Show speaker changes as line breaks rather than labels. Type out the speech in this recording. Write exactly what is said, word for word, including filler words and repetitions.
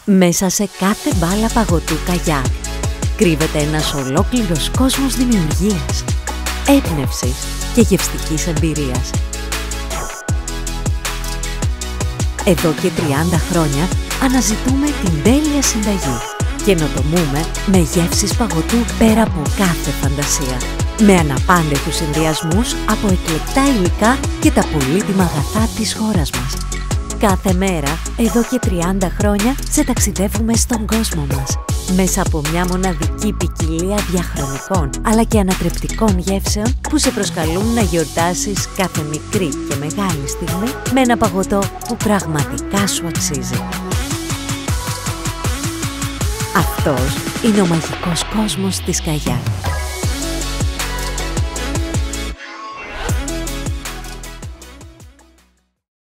Μέσα σε κάθε μπάλα παγωτού καγιάκ κρύβεται ένας ολόκληρος κόσμος δημιουργίας, έμπνευσης και γευστικής εμπειρίας. Εδώ και τριάντα χρόνια αναζητούμε την τέλεια συνταγή και ενοτομούμε με γεύσεις παγωτού πέρα από κάθε φαντασία. Με αναπάντεχους συνδυασμούς από εκλεκτά υλικά και τα πολύτιμα αγαθά της χώρας μας. Κάθε μέρα, εδώ και τριάντα χρόνια, σε ταξιδεύουμε στον κόσμο μας. Μέσα από μια μοναδική ποικιλία διαχρονικών αλλά και ανατρεπτικών γεύσεων που σε προσκαλούν να γιορτάσεις κάθε μικρή και μεγάλη στιγμή με ένα παγωτό που πραγματικά σου αξίζει. Αυτός είναι ο μαγικός κόσμος της Καγιάκ.